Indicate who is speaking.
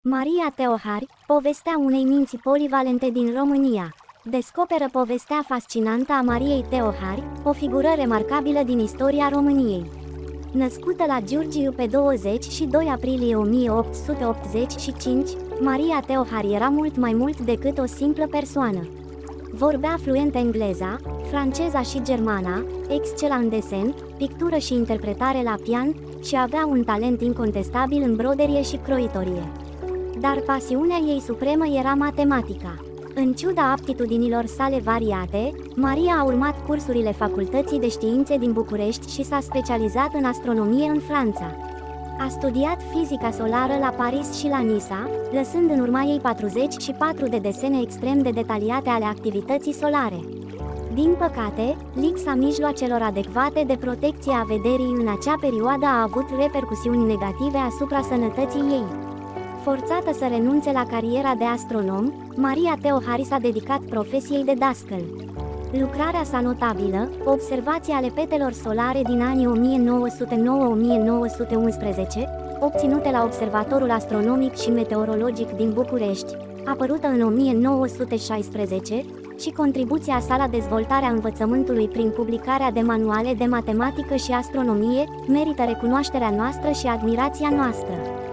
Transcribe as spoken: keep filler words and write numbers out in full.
Speaker 1: Maria Teohari, povestea unei minți polivalente din România. Descoperă povestea fascinantă a Mariei Teohari, o figură remarcabilă din istoria României. Născută la Giurgiu pe douăzeci și doi aprilie o mie opt sute optzeci și cinci, Maria Teohari era mult mai mult decât o simplă persoană. Vorbea fluent engleza, franceza și germana, excela în desen, pictură și interpretare la pian și avea un talent incontestabil în broderie și croitorie. Dar pasiunea ei supremă era matematica. În ciuda aptitudinilor sale variate, Maria a urmat cursurile Facultății de Științe din București și s-a specializat în astronomie în Franța. A studiat fizica solară la Paris și la Nisa, lăsând în urma ei patruzeci și patru de desene extrem de detaliate ale activității solare. Din păcate, lipsa mijloacelor adecvate de protecție a vederii în acea perioadă a avut repercusiuni negative asupra sănătății ei. Forțată să renunțe la cariera de astronom, Maria Teohari s-a dedicat profesiei de dascăl. Lucrarea sa notabilă, Observații ale petelor solare din anii o mie nouă sute nouă - o mie nouă sute unsprezece, obținute la Observatorul Astronomic și Meteorologic din București, apărută în o mie nouă sute șaisprezece, și contribuția sa la dezvoltarea învățământului prin publicarea de manuale de matematică și astronomie, merită recunoașterea noastră și admirația noastră.